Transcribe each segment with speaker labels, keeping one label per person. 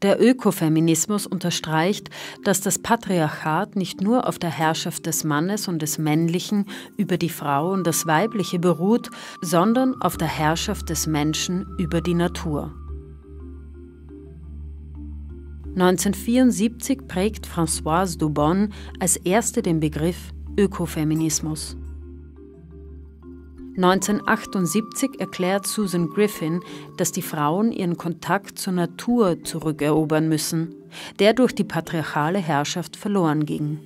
Speaker 1: Der Ökofeminismus unterstreicht, dass das Patriarchat nicht nur auf der Herrschaft des Mannes und des Männlichen über die Frau und das Weibliche beruht, sondern auf der Herrschaft des Menschen über die Natur. 1974 prägt Françoise Dubonne als erste den Begriff Ökofeminismus. 1978 erklärt Susan Griffin, dass die Frauen ihren Kontakt zur Natur zurückerobern müssen, der durch die patriarchale Herrschaft verloren ging.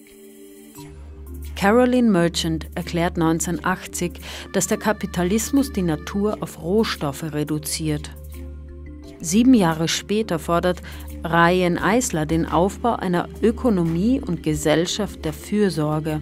Speaker 1: Caroline Merchant erklärt 1980, dass der Kapitalismus die Natur auf Rohstoffe reduziert. 7 Jahre später fordert Ryan Eisler den Aufbau einer Ökonomie und Gesellschaft der Fürsorge.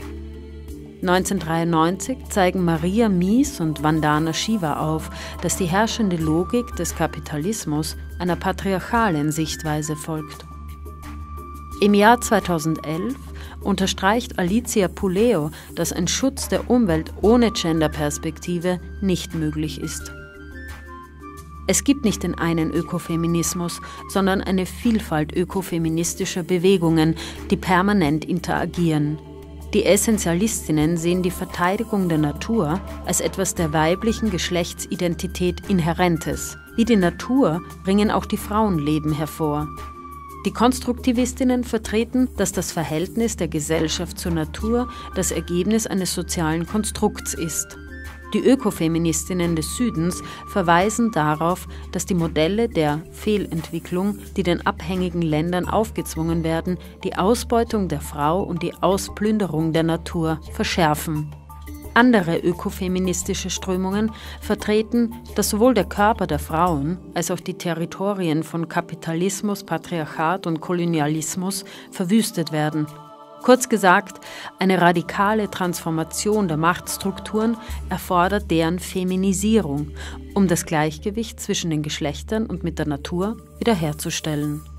Speaker 1: 1993 zeigen Maria Mies und Vandana Shiva auf, dass die herrschende Logik des Kapitalismus einer patriarchalen Sichtweise folgt. Im Jahr 2011 unterstreicht Alicia Puleo, dass ein Schutz der Umwelt ohne Genderperspektive nicht möglich ist. Es gibt nicht den einen Ökofeminismus, sondern eine Vielfalt ökofeministischer Bewegungen, die permanent interagieren. Die Essentialistinnen sehen die Verteidigung der Natur als etwas der weiblichen Geschlechtsidentität Inhärentes. Wie die Natur bringen auch die Frauenleben hervor. Die Konstruktivistinnen vertreten, dass das Verhältnis der Gesellschaft zur Natur das Ergebnis eines sozialen Konstrukts ist. Die Ökofeministinnen des Südens verweisen darauf, dass die Modelle der Fehlentwicklung, die den abhängigen Ländern aufgezwungen werden, die Ausbeutung der Frau und die Ausplünderung der Natur verschärfen. Andere ökofeministische Strömungen vertreten, dass sowohl der Körper der Frauen als auch die Territorien von Kapitalismus, Patriarchat und Kolonialismus verwüstet werden. Kurz gesagt, eine radikale Transformation der Machtstrukturen erfordert deren Feminisierung, um das Gleichgewicht zwischen den Geschlechtern und mit der Natur wiederherzustellen.